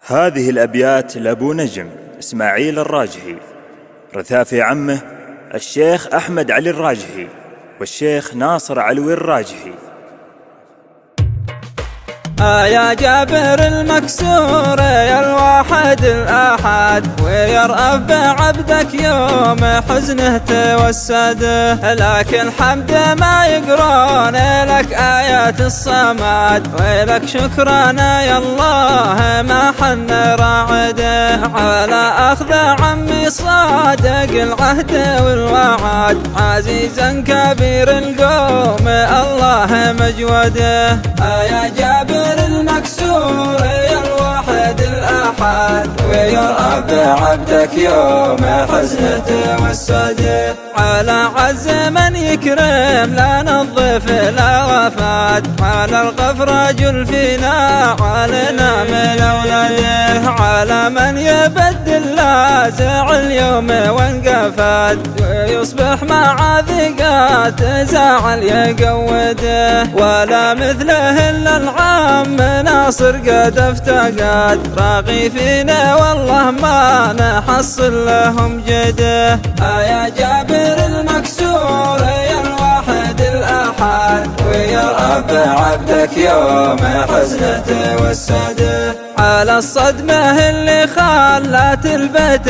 هذه الأبيات لأبو نجم إسماعيل الراجحي، رثاء عمه الشيخ أحمد علي الراجحي والشيخ ناصر علوي الراجحي. يا جابر المكسور يا الواحد الأحد، ويرأف بعبدك يوم حزنه توسده، لكن حمد ما يقرون لك آيات الصمد، ولك شكرنا يا الله ما حن راعده، على أخذ عمي صادق العهد والوعد، عزيزا كبير القوم الله مجوده. يا جابر المكسور يا الواحد الأحد، ويرأف بعبدك يوم حزنه توسده، على عز من يكرم لنا الضيف لا وفات، على الغفر جل فينا علينا من أولاده، على من يبدل لا زعل يوم وانقفت، ويصبح مع ذقات زعل يقوده، ولا مثله إلا العام ناصر قد افتقد، راغي فينا والله ما نحصل لهم جده. يا جابر المكسور يا الواحد الأحد، ويرأف عبدك يوم حزنه توسده، على الصدمة اللي خلت البيت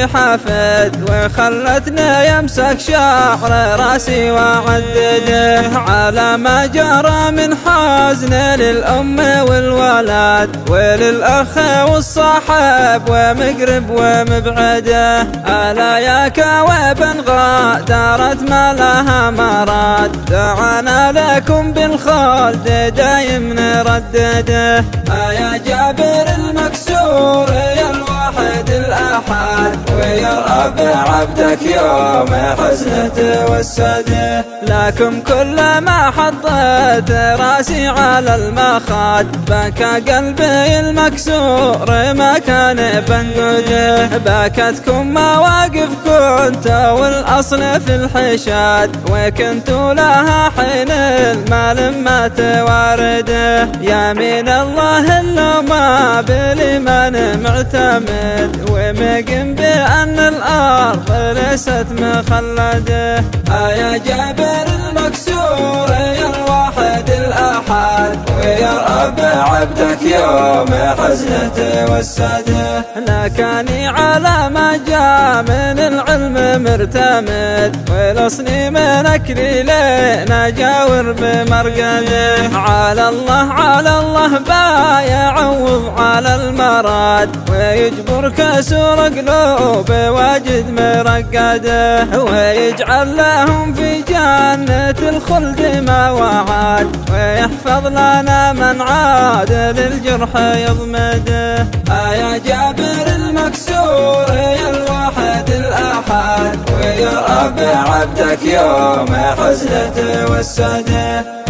بحفد، وخلتنا يمسك شعر راسي وعدده، على ما جرى من حزن للأم والولد، وللأخ والصاحب ومقرب ومبعده، ألا يا كوابا غادرت ما لها مراد، دعانا لكم بالخلد دايم نردده. يا جابر المكسور يا الواحد الأحد، ويرأف عبدك يوم حزنه توسده، لكم كل ما حطيت راسي على المخد، بكى قلبي المكسور ما كان بنقده، بكتكم مواقف كنت والأصل في الحشاد، وكنت لها حين المال ما توارده، يمين الله إلا ما بالإيمان معتمد، ومقم بأن الأرض ليست مخلده. يا جابر المكسور يا الواحد الأحد، ويرأف عبدك يوم حزنه توسده، لكني على ما جاء من العلم مرتمد، ولصني من أكلي لنا جاور بمرقده، على الله بايعوض على المراد، ويجبر كسور قلوب واجد مرقده، ويجعل لهم في جنة الخلد ما وعد، ويحفظ لنا من عاد للجرح يضمده. يا جابر المكسور يا الواحد الأحد، ويرأف عبدك يوم حزنه توسده،